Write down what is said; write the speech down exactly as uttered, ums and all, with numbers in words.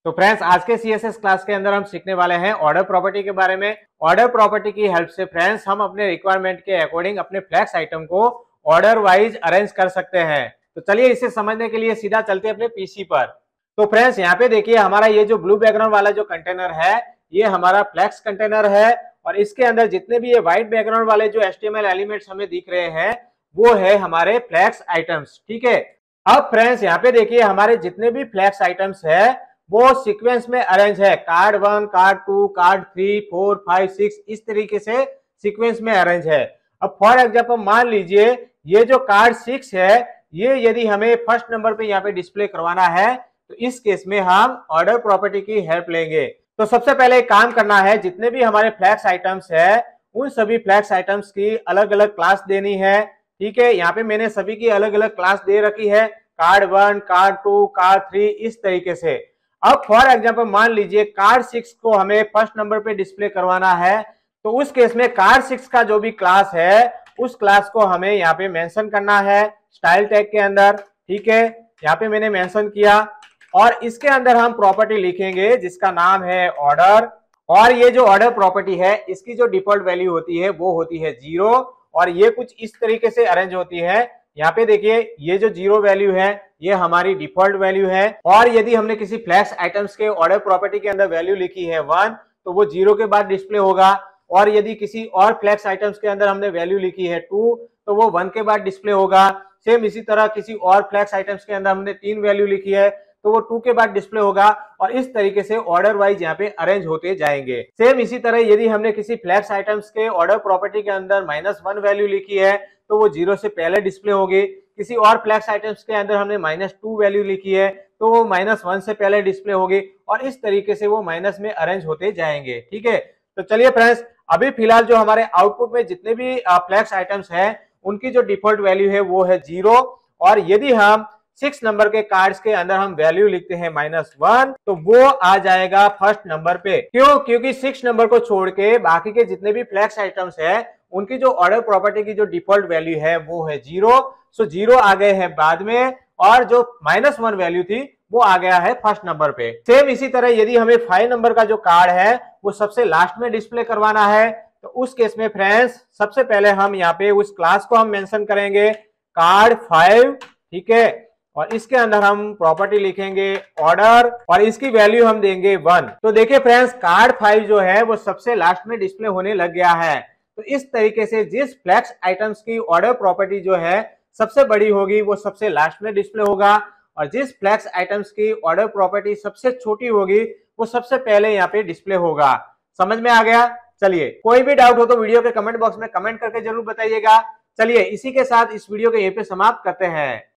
तो फ्रेंड्स आज के सीएसएस क्लास के अंदर हम सीखने वाले हैं ऑर्डर प्रॉपर्टी के बारे में। ऑर्डर प्रॉपर्टी की हेल्प से फ्रेंड्स हम अपने रिक्वायरमेंट के अकॉर्डिंग अपने फ्लैक्स आइटम को ऑर्डर वाइज अरेंज कर सकते हैं। तो चलिए इसे समझने के लिए सीधा चलते हैं अपने पीसी पर। तो फ्रेंड्स यहाँ पे देखिए हमारा ये जो ब्लू बैकग्राउंड वाला जो कंटेनर है ये हमारा फ्लैक्स कंटेनर है और इसके अंदर जितने भी ये व्हाइट बैकग्राउंड वाले जो एचटीएमएल एलिमेंट्स हमें दिख रहे हैं वो है हमारे फ्लैक्स आइटम्स। ठीक है, अब फ्रेंड्स यहाँ पे देखिए हमारे जितने भी फ्लैक्स आइटम्स है वो सीक्वेंस में अरेंज है। Card one, card two, card three, four, five, six, इस तरीके से सीक्वेंस में अरेंज है। अब फॉर एग्जांपल मान लीजिए ये जो कार्ड सिक्स है ये यदि हमें फर्स्ट नंबर पे यहाँ पे डिस्प्ले करवाना है तो इस केस में हम ऑर्डर प्रॉपर्टी की हेल्प लेंगे। तो सबसे पहले एक काम करना है, जितने भी हमारे फ्लैक्स आइटम्स है उन सभी फ्लैक्स आइटम्स की अलग अलग क्लास देनी है। ठीक है, यहाँ पे मैंने सभी की अलग अलग क्लास दे रखी है, card one, card two, card three, इस तरीके से। अब फॉर एग्जांपल मान लीजिए कार्ड सिक्स को हमें फर्स्ट नंबर पे डिस्प्ले करवाना है तो उस केस में कार्ड सिक्स का जो भी क्लास है उस क्लास को हमें यहाँ पे मेंशन करना है स्टाइल टैग के अंदर। ठीक है, यहाँ पे मैंने मेंशन किया और इसके अंदर हम प्रॉपर्टी लिखेंगे जिसका नाम है ऑर्डर। और ये जो ऑर्डर प्रॉपर्टी है इसकी जो डिफॉल्ट वैल्यू होती है वो होती है जीरो और ये कुछ इस तरीके से अरेंज होती है। यहाँ पे देखिए ये जो जीरो वैल्यू है ये हमारी डिफॉल्ट वैल्यू है और यदि हमने किसी फ्लैक्स आइटम्स के ऑर्डर प्रॉपर्टी के अंदर वैल्यू लिखी है वन तो वो जीरो के बाद डिस्प्ले होगा और यदि किसी और फ्लैक्स आइटम्स के अंदर हमने वैल्यू लिखी है टू तो वो वन के बाद डिस्प्ले होगा। सेम इसी तरह किसी और फ्लैक्स आइटम्स के अंदर हमने तीन वैल्यू लिखी है तो वो टू के बाद डिस्प्ले होगा और इस तरीके से ऑर्डर वाइज यहाँ पे अरेंज होते जाएंगे। सेम इसी तरह यदि हमने किसी फ्लैक्स आइटम्स के ऑर्डर प्रॉपर्टी के अंदर माइनस वन वैल्यू लिखी है तो वो जीरो से पहले डिस्प्ले होगी। किसी और फ्लैक्स आइटम्स के अंदर हमने माइनस टू वैल्यू लिखी है तो वो माइनस वन से पहले डिस्प्ले होगी और इस तरीके से वो माइनस में अरेंज होते जाएंगे। ठीक है, तो चलिए फ्रेंड्स अभी फिलहाल जो हमारे आउटपुट में जितने भी फ्लैक्स आइटम्स हैं उनकी जो डिफॉल्ट वैल्यू है वो है जीरो और यदि हम सिक्स नंबर के कार्ड्स के अंदर हम वैल्यू लिखते हैं माइनस वन तो वो आ जाएगा फर्स्ट नंबर पे। क्यों? क्योंकि सिक्स नंबर को छोड़ के बाकी के जितने भी फ्लैक्स आइटम्स है उनकी जो ऑर्डर प्रॉपर्टी की जो डिफॉल्ट वैल्यू है वो है जीरो। सो जीरो आ गए हैं बाद में और जो माइनस वन वैल्यू थी वो आ गया है फर्स्ट नंबर पे। सेम इसी तरह यदि हमें फाइव नंबर का जो कार्ड है वो सबसे लास्ट में डिस्प्ले करवाना है तो उस केस में फ्रेंड्स सबसे पहले हम यहाँ पे उस क्लास को हम मेंशन करेंगे कार्ड फाइव। ठीक है, और इसके अंदर हम प्रॉपर्टी लिखेंगे ऑर्डर और इसकी वैल्यू हम देंगे वन। तो देखिए फ्रेंड्स कार्ड फाइव जो है वो सबसे लास्ट में डिस्प्ले होने लग गया है। तो इस तरीके से जिस फ्लैक्स आइटम्स की ऑर्डर प्रॉपर्टी जो है सबसे बड़ी होगी वो सबसे लास्ट में डिस्प्ले होगा और जिस फ्लैक्स आइटम्स की ऑर्डर प्रॉपर्टी सबसे छोटी होगी वो सबसे पहले यहाँ पे डिस्प्ले होगा। समझ में आ गया? चलिए कोई भी डाउट हो तो वीडियो के कमेंट बॉक्स में कमेंट करके जरूर बताइएगा। चलिए इसी के साथ इस वीडियो को यहीं पे समाप्त करते हैं।